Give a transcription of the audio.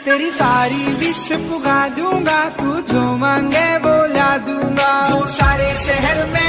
तेरी सारी विश पुगा दूंगा, तू जो मांगे वो ला दूंगा। जो सारे शहर में